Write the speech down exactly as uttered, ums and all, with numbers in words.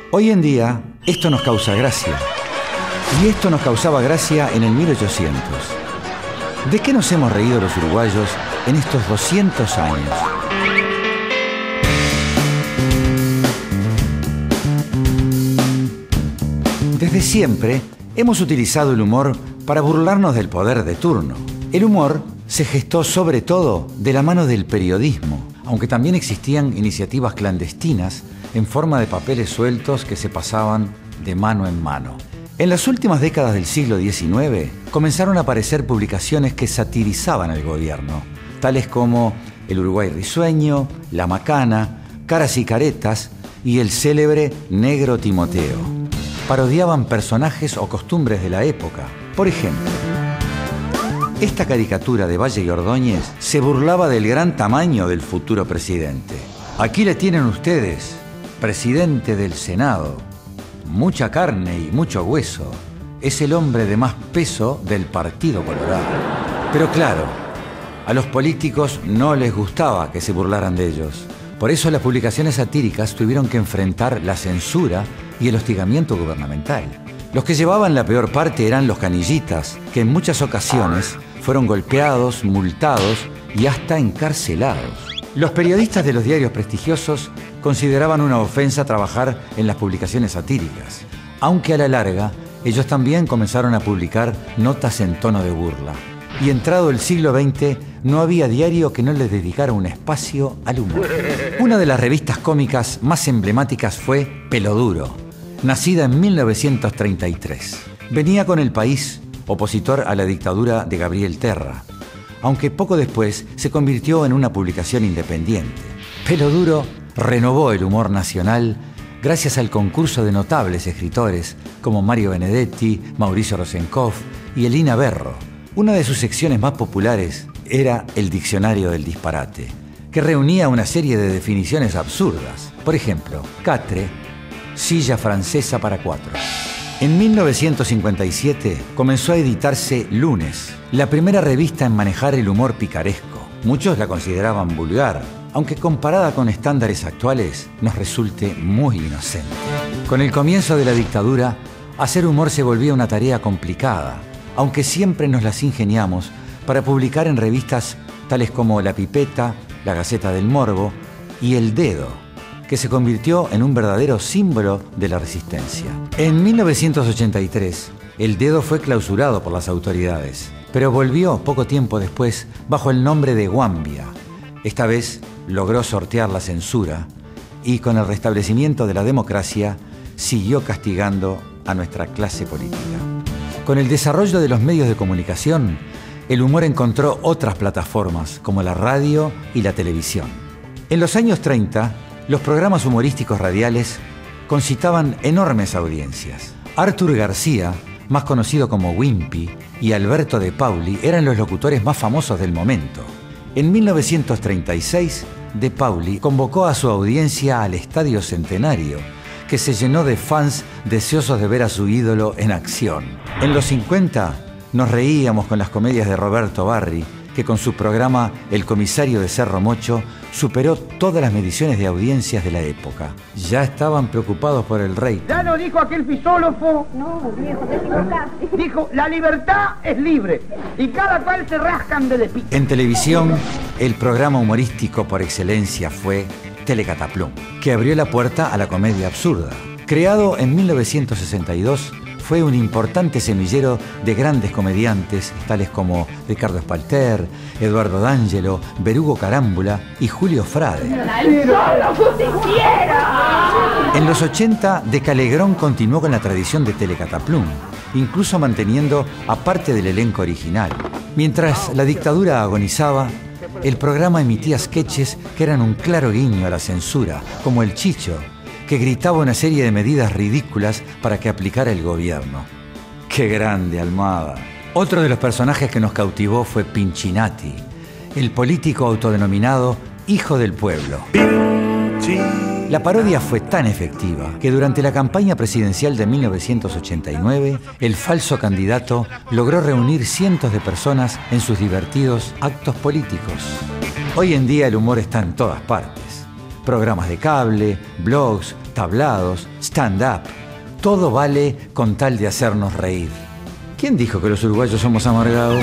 Hoy en día, esto nos causa gracia. Y esto nos causaba gracia en el mil ochocientos. ¿De qué nos hemos reído los uruguayos en estos doscientos años? Desde siempre hemos utilizado el humor para burlarnos del poder de turno. El humor se gestó sobre todo de la mano del periodismo, aunque también existían iniciativas clandestinas en forma de papeles sueltos que se pasaban de mano en mano. En las últimas décadas del siglo diecinueve comenzaron a aparecer publicaciones que satirizaban al gobierno, tales como El Uruguay Risueño, La Macana, Caras y Caretas y el célebre Negro Timoteo. Parodiaban personajes o costumbres de la época. Por ejemplo, esta caricatura de Valle y Ordóñez se burlaba del gran tamaño del futuro presidente. Aquí le tienen ustedes, presidente del Senado. Mucha carne y mucho hueso. Es el hombre de más peso del Partido Colorado. Pero claro, a los políticos no les gustaba que se burlaran de ellos. Por eso las publicaciones satíricas tuvieron que enfrentar la censura y el hostigamiento gubernamental. Los que llevaban la peor parte eran los canillitas, que en muchas ocasiones fueron golpeados, multados y hasta encarcelados. Los periodistas de los diarios prestigiosos consideraban una ofensa trabajar en las publicaciones satíricas, aunque a la larga ellos también comenzaron a publicar notas en tono de burla. Y entrado el siglo veinte, no había diario que no les dedicara un espacio al humor. Una de las revistas cómicas más emblemáticas fue Peloduro, nacida en mil novecientos treinta y tres. Venía con El País, opositor a la dictadura de Gabriel Terra, aunque poco después se convirtió en una publicación independiente. Peloduro renovó el humor nacional gracias al concurso de notables escritores como Mario Benedetti, Mauricio Rosenkopf y Elina Berro. Una de sus secciones más populares era el Diccionario del Disparate, que reunía una serie de definiciones absurdas. Por ejemplo, catre, silla francesa para cuatro. En mil novecientos cincuenta y siete comenzó a editarse Lunes, la primera revista en manejar el humor picaresco. Muchos la consideraban vulgar, aunque comparada con estándares actuales nos resulte muy inocente. Con el comienzo de la dictadura, hacer humor se volvía una tarea complicada, aunque siempre nos las ingeniamos para publicar en revistas tales como La Pipeta, La Gaceta del Morbo y El Dedo, que se convirtió en un verdadero símbolo de la resistencia. En mil novecientos ochenta y tres, El Dedo fue clausurado por las autoridades, pero volvió poco tiempo después bajo el nombre de Guambia. Esta vez logró sortear la censura y con el restablecimiento de la democracia siguió castigando a nuestra clase política. Con el desarrollo de los medios de comunicación, el humor encontró otras plataformas como la radio y la televisión. En los años treinta, los programas humorísticos radiales concitaban enormes audiencias. Artur García, más conocido como Wimpy, y Alberto De Pauli eran los locutores más famosos del momento. En mil novecientos treinta y seis, De Pauli convocó a su audiencia al Estadio Centenario, que se llenó de fans deseosos de ver a su ídolo en acción. En los cincuenta nos reíamos con las comedias de Roberto Barri, que con su programa El Comisario de Cerro Mocho superó todas las mediciones de audiencias de la época. Ya estaban preocupados por el rey. Ya lo dijo aquel fisólogo. No, viejo, te equivocaste. Dijo, la libertad es libre y cada cual se rascan de despito. En televisión, el programa humorístico por excelencia fue Telecataplum, que abrió la puerta a la comedia absurda. Creado en mil novecientos sesenta y dos, fue un importante semillero de grandes comediantes, tales como Ricardo Espalter, Eduardo D'Angelo, Berugo Carámbula y Julio Frade. En los ochenta, Decalegrón continuó con la tradición de Telecataplum, incluso manteniendo a parte del elenco original. Mientras la dictadura agonizaba, el programa emitía sketches que eran un claro guiño a la censura, como El Chicho, que gritaba una serie de medidas ridículas para que aplicara el gobierno. ¡Qué grande, Almada! Otro de los personajes que nos cautivó fue Pinchinati, el político autodenominado Hijo del Pueblo. La parodia fue tan efectiva que durante la campaña presidencial de mil novecientos ochenta y nueve, el falso candidato logró reunir cientos de personas en sus divertidos actos políticos. Hoy en día el humor está en todas partes. Programas de cable, blogs, tablados, stand stand-up. Todo vale con tal de hacernos reír. ¿Quién dijo que los uruguayos somos amargados?